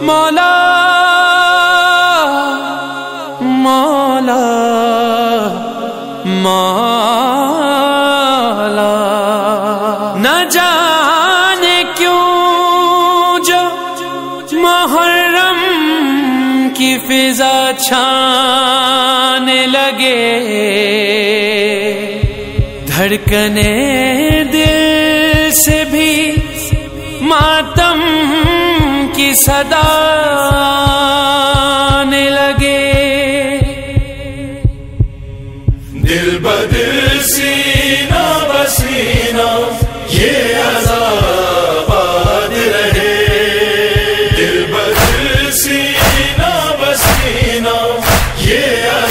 مولا مولا مولا، نہ جانے کیوں جو محرم کی فضا چھانے لگے، دھڑکنے دل سے بھی ماتم کی صدا آنے لگے، دل بدل سینہ بسینہ یہ عذاباد رہے، دل بدل سینہ بسینہ یہ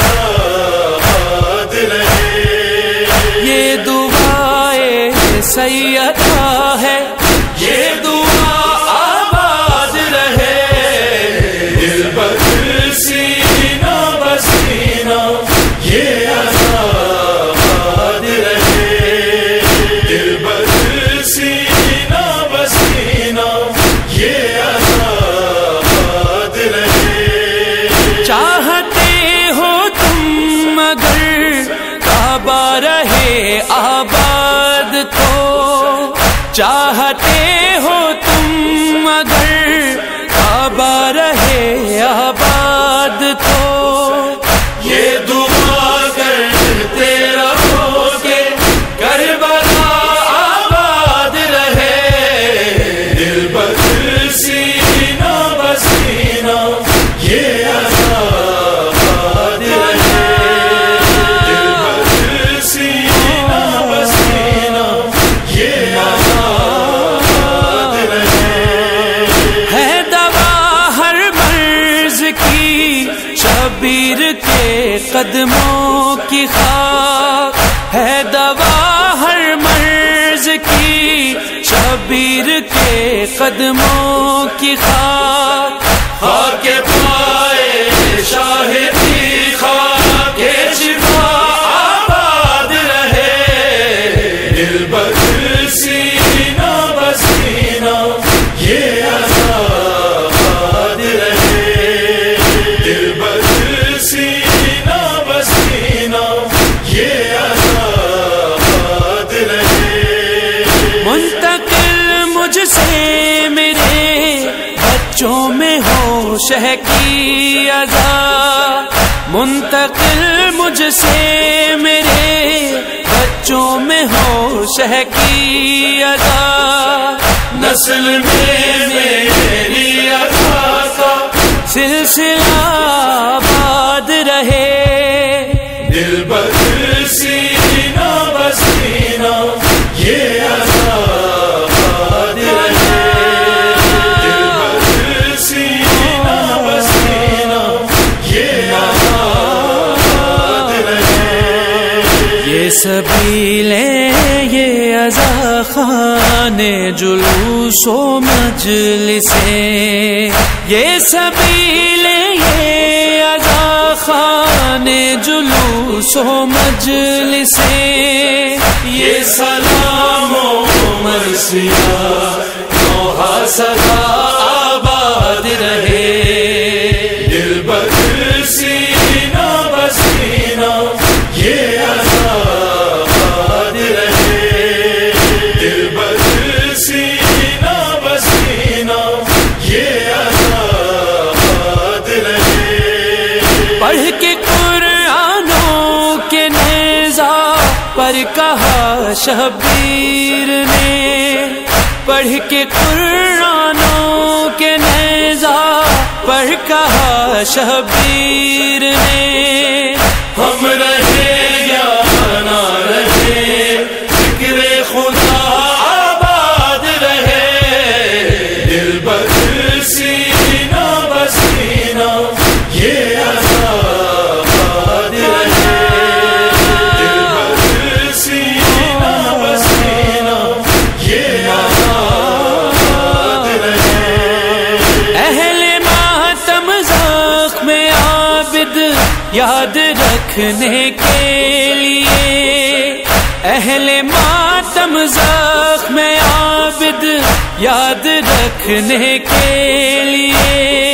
عذاباد رہے، یہ دعائے سیدہ ہے، یہ دعا آباد رہے، دل بدل سینہ بسینہ یہ عذاباد رہے، دل بدل سینہ بسینہ یہ عذاباد رہے، چاہتے ہو تم مگر کعبہ رہے آباد تو، چاہتے ہو تم مگر کعبہ رہے آباد تو، یہ دعا کرتے رہو کہ کربلا آباد رہے، دل بدل سینہ بسینہ یہ عذاباد رہے، دل بدل سینہ بسینہ یہ عذاباد رہے، ہے دوا ہر مرض کی شبیر کے قدموں کی خاک، ہے دوا ہر مرض کی شبیر کے قدموں کی خاک، خاک پائے شاہدی خاک شفا آباد رہے، دل بدل سینہ بسینہ یہ عذاباد رہے، دل بدل سینہ بسینہ یہ عذاباد رہے، منتقل مجھ سے میرے بچوں میں ہو شہ کی اذا، منتقل مجھ سے میرے بچوں میں ہو شہ کی اذا، نسل میں میری عطا کا سلسلہ آباد رہے، دل بدل سینہ بسینہ یہ عذاباد رہے، دل بدل سینہ بسینہ یہ عذاباد رہے، یہ سبیلیں یہ عزا خانے جلوس و مجلسیں، یہ سبیلیں یہ عزا خانے جلوس و مجلسیں، یہ سلام و مرثیہ نوحہ صدا آباد رہے، دل بدل سینہ بسینہ یہ عذاباد رہے، دل بدل سینہ بسینہ یہ عذاباد رہے، پڑھ کے قرآنوں کے نیزہ پر کہا شبیر نے، پڑھ کے قرآنوں کے نیزہ پر کہا شبیر نے، ہم رہے یا نہ رہے ذکر خدا آباد رہے، دل بدل سینہ بسینہ یہ عذاباد رہے، دل بدل سینہ بسینہ یہ عذاباد رہے، اہل ماتم زخم عابد یاد رکھنے کے لیے، اہل ماتم زخم عابد یاد رکھنے کے لیے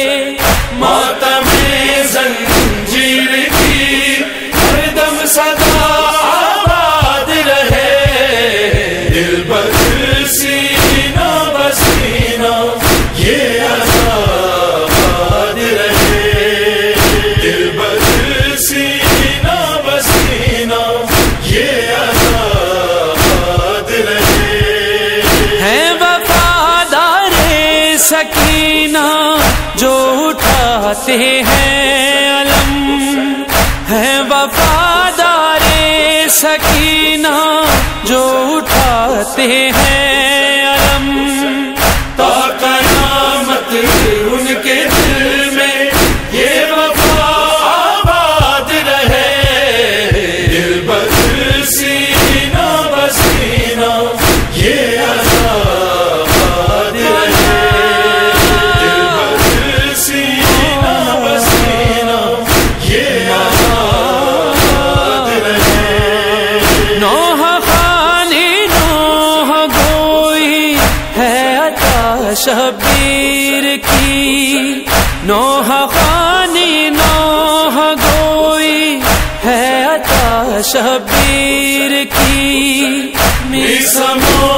سکینہ جو اٹھاتے ہیں علم، ہیں وفادار سکینہ جو اٹھاتے ہیں علم، تا قیامت ان کے دل میں یہ وفا آباد رہے، دل بدل سینہ بسینہ یہ آزاد رہے، دل بدل سینہ بسینہ یہ آزاد رہے۔ نوح خانی نوح گوئی ہے عطا شبیر کی، نوح خانی نوح گوئی ہے عطا شبیر کی، میسمو